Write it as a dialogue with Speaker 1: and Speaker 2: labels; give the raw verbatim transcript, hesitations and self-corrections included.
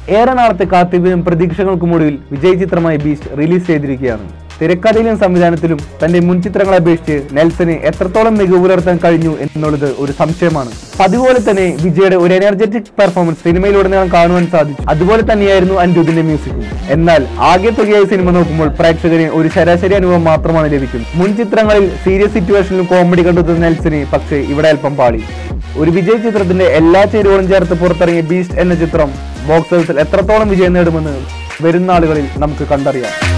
Speaker 1: ഏറെ നാളത്തെ കാത്തിരിപ്പിനും പ്രതീക്ഷകൾക്കുമൊടുവിൽ വിജയ് ചിത്രമായ ബീസ്റ്റ് റിലീസ് ചെയ്തിരിക്കുകയാണ്. തിരക്കഥയിലും സംവിധാനത്തിലും തന്റെ മുൻ ചിത്രങ്ങളെ അപേക്ഷിച്ച് നെൽസന് എത്രത്തോളം മികവ് പുലർത്താൻ കഴിഞ്ഞു എന്നുള്ളത് ഒരു സംശയമാണ്. അതുപോലെ തന്നെ വിജയുടെ ഒരു എനർജറ്റിക് പെർഫോമൻസ് സിനിമയിലുടനീളം കാണുവാൻ സാധിച്ചു. അതുപോലെ തന്നെയായിരുന്നു അനിരുദ്ധിന്റെ മ്യൂസിക്കും. എന്നാൽ ആകെ തുകയായി സിനിമ നോക്കുമ്പോൾ പ്രേക്ഷകന് ഒരു ശരാശരി അനുഭവം മാത്രമാണ് ലഭിക്കുന്നത്. മുൻ ചിത്രങ്ങളിൽ സീരിയസ് സിറ്റുവേഷനിലും കോമഡി കണ്ടെത്തുന്ന നെൽസന് പക്ഷേ ഇവിടെ അല്പം പാളി. ഒരു വിജയ് ചിത്രത്തിന്റെ എല്ലാ ചേരുവകളും ചേർത്ത് പുറത്തിറങ്ങിയ ബീസ്റ്റ് എന്ന ചിത്രം ബോക്സ് ഓഫീസിൽ എത്രത്തോളം വിജയം നേടുമെന്ന് വരുന്ന നാളുകളിൽ നമുക്ക് കണ്ടറിയാം.